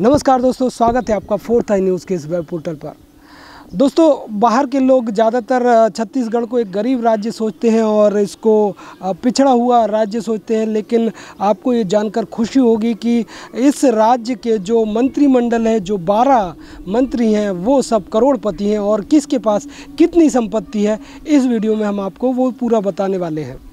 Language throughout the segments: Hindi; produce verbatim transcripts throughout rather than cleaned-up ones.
नमस्कार दोस्तों, स्वागत है आपका फोर्थ आई न्यूज़ के इस वेब पोर्टल पर। दोस्तों, बाहर के लोग ज़्यादातर छत्तीसगढ़ को एक गरीब राज्य सोचते हैं और इसको पिछड़ा हुआ राज्य सोचते हैं, लेकिन आपको ये जानकर खुशी होगी कि इस राज्य के जो मंत्रिमंडल है, जो बारह मंत्री हैं, वो सब करोड़पति हैं और किसके पास कितनी संपत्ति है, इस वीडियो में हम आपको वो पूरा बताने वाले हैं।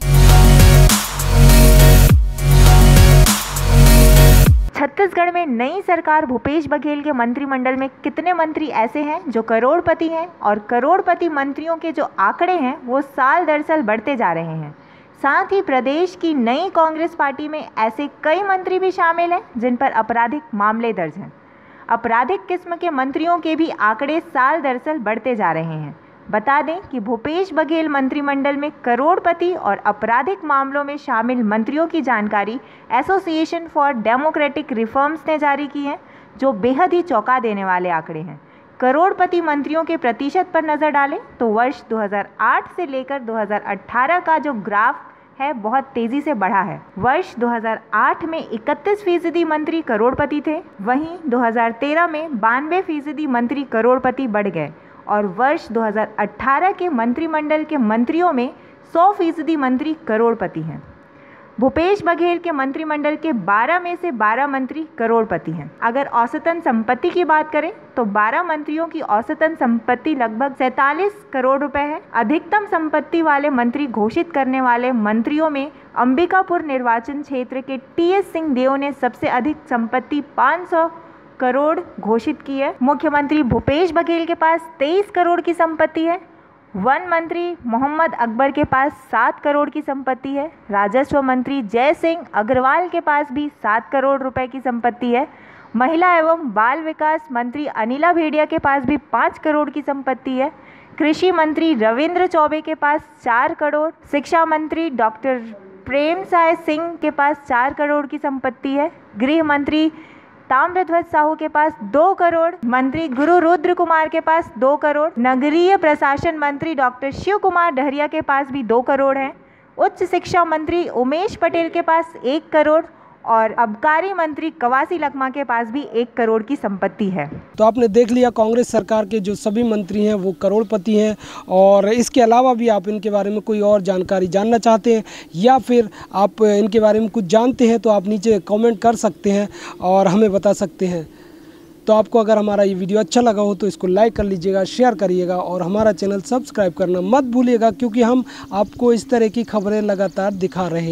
छत्तीसगढ़ में नई सरकार भूपेश बघेल के मंत्रिमंडल में कितने मंत्री ऐसे हैं जो करोड़पति हैं, और करोड़पति मंत्रियों के जो आंकड़े हैं वो साल दर साल बढ़ते जा रहे हैं। साथ ही प्रदेश की नई कांग्रेस पार्टी में ऐसे कई मंत्री भी शामिल हैं जिन पर आपराधिक मामले दर्ज हैं। आपराधिक किस्म के मंत्रियों के भी आंकड़े साल दर साल बढ़ते जा रहे हैं। बता दें कि भूपेश बघेल मंत्रिमंडल में करोड़पति और आपराधिक मामलों में शामिल मंत्रियों की जानकारी एसोसिएशन फॉर डेमोक्रेटिक रिफॉर्म्स ने जारी की है, जो बेहद ही चौंका देने वाले आंकड़े हैं। करोड़पति मंत्रियों के प्रतिशत पर नज़र डालें तो वर्ष दो हज़ार आठ से लेकर दो हज़ार अठारह का जो ग्राफ है बहुत तेजी से बढ़ा है। वर्ष दो हज़ार आठ में इकतीस फीसदी मंत्री करोड़पति थे, वहीं दो हज़ार तेरह में बानवे फीसदी मंत्री करोड़पति बढ़ गए और वर्ष दो हज़ार अठारह के मंत्रिमंडल के मंत्रियों में सौ फीसदी मंत्री करोड़पति हैं। भूपेश बघेल के मंत्रिमंडल के बारह में से बारह मंत्री करोड़पति हैं। अगर औसतन संपत्ति की बात करें तो बारह मंत्रियों की औसतन संपत्ति लगभग सैंतालीस करोड़ रुपए है। अधिकतम संपत्ति वाले मंत्री घोषित करने वाले मंत्रियों में अंबिकापुर निर्वाचन क्षेत्र के टी एस सिंहदेव ने सबसे अधिक संपत्ति पाँच सौ करोड़ घोषित की है। मुख्यमंत्री भूपेश बघेल के पास तेईस करोड़ की संपत्ति है। वन मंत्री मोहम्मद अकबर के पास सात करोड़ की संपत्ति है। राजस्व मंत्री जय सिंह अग्रवाल के पास भी सात करोड़ रुपए की संपत्ति है। महिला एवं बाल विकास मंत्री अनिला भेड़िया के पास भी पाँच करोड़ की संपत्ति है। कृषि मंत्री रविंद्र चौबे के पास चार करोड़। शिक्षा मंत्री डॉक्टर प्रेम साय सिंह के पास चार करोड़ की संपत्ति है। गृह मंत्री ताम्रध्वज साहू के पास दो करोड़। मंत्री गुरु रुद्र कुमार के पास दो करोड़। नगरीय प्रशासन मंत्री डॉक्टर शिव कुमार डहरिया के पास भी दो करोड़ हैं। उच्च शिक्षा मंत्री उमेश पटेल के पास एक करोड़ और आबकारी मंत्री कवासी लखमा के पास भी एक करोड़ की संपत्ति है। तो आपने देख लिया, कांग्रेस सरकार के जो सभी मंत्री हैं वो करोड़पति हैं। और इसके अलावा भी आप इनके बारे में कोई और जानकारी जानना चाहते हैं या फिर आप इनके बारे में कुछ जानते हैं तो आप नीचे कमेंट कर सकते हैं और हमें बता सकते हैं। तो आपको अगर हमारा ये वीडियो अच्छा लगा हो तो इसको लाइक कर लीजिएगा, शेयर करिएगा और हमारा चैनल सब्सक्राइब करना मत भूलिएगा, क्योंकि हम आपको इस तरह की खबरें लगातार दिखा रहे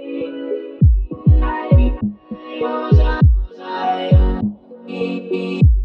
हैं।